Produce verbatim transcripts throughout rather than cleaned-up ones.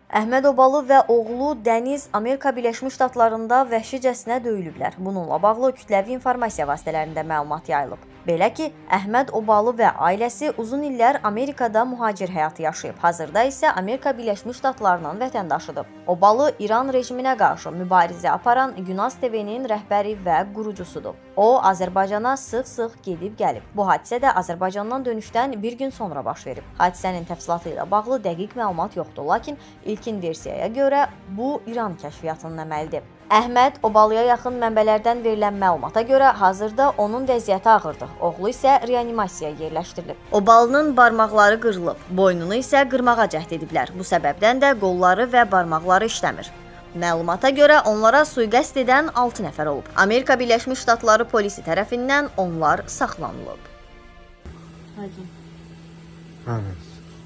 Əhməd Obalı və oğlu Dəniz Amerika Birləşmiş Ştatlarında vəhşicəsinə döyülüblər. Bununla bağlı kütləvi informasiya vasitələrində məlumat yayılıb. Belə ki, Əhməd Obalı və ailəsi uzun illər Amerikada mühacir həyatı yaşayıb. Hazırda isə Amerika Birləşmiş Ştatlarının vətəndaşıdır. Obalı İran rejiminə qarşı mübarizə aparan Günaz T V-nin rəhbəri və qurucusudur. O, Azərbaycana sıx-sıx gedib gəlib. Bu hadisə də Azərbaycandan dönüşdən bir gün sonra baş verib. Hadisənin təfsilatı ilə bağlı dəqiq məlumat yoxdur, lakin ilkin versiyaya görə bu İran kəşfiyyatının əməlidir. Əhməd Obalıya yaxın mənbələrdən verilən məlumata görə hazırda onun vəziyyəti ağırdır. Oğlu isə reanimasiyaya yerləşdirilib. Obalının barmaqları qırılıb, boynunu isə qırmağa cəhd ediblər. Bu səbəbdən də qolları və barmaqları işləmir. Məlumata görə onlara sui-qəsd edən altı nəfər olub. Amerika Birləşmiş Ştatları polisi tərəfindən onlar saxlanılıb. Hadi. Evet.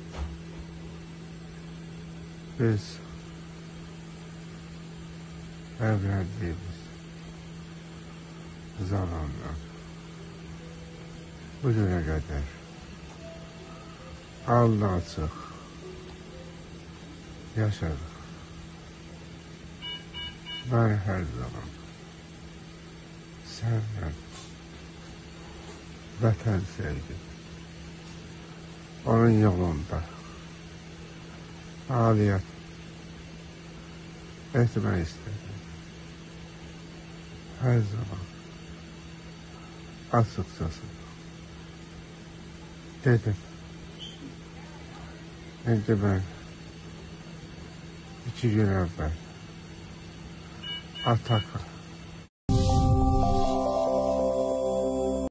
Biz evlendiğimiz zamanlar bugüne kadar alnı açık yaşadık. Ben her zaman seninle vətən sevdim. Onun yolunda faaliyet etmek istedim. Her zaman açıkçası dedim. Şimdi ben iki gün evvel Atak